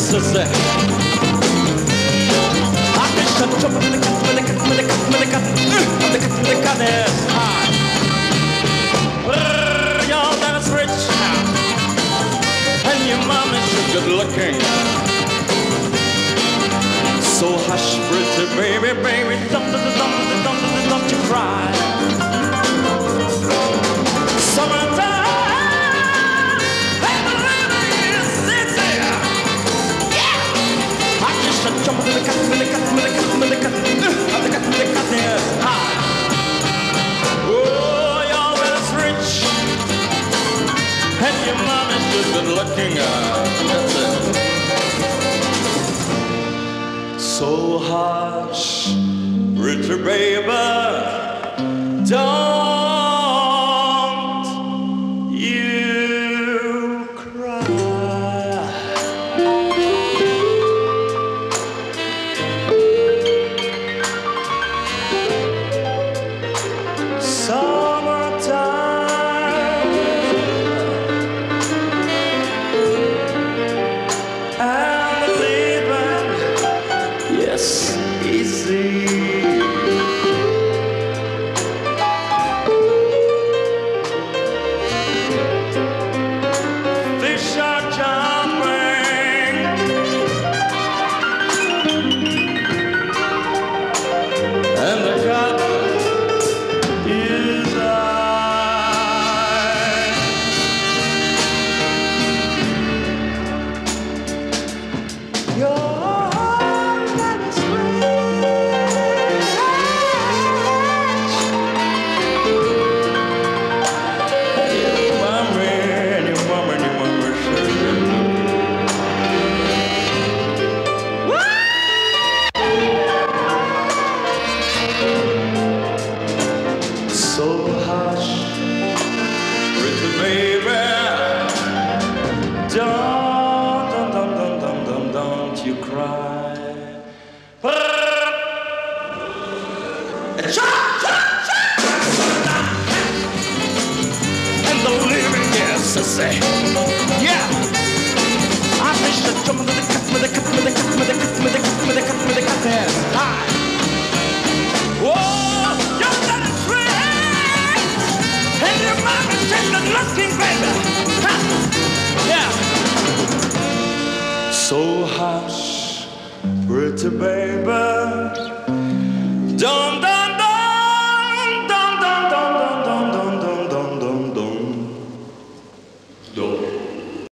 sissy. I can shut up with the cat, with the cat, with the cat, with the cat, with the cat, with the cat is high. Y'all that is rich, and your mom is so good looking. So hush, pretty baby, baby, don't you cry. Summertime, and the living is easy. Yeah, I just jump with the cat, with the cat, with the cat, with the cat, with the cat, with the cat is high. Oh, y'all is rich, and your mom is just good looking. That's it. So hush, pretty baby, don't you cry. Summertime, and leaving, yes, easy. Fish are jumping, and the cat is high. Your man is rich, you mama, you mama, you mama, so hush, pretty baby, don't you cry. And the living is sissy. Yeah, I fish the jump with the cat, with the cat, with the cat, with the cat, with the cat, with the cat, with the cat is high. Whoa, your dad is rich, and your mom is just good looking, baby. Ha. Yeah. So hush, pretty baby.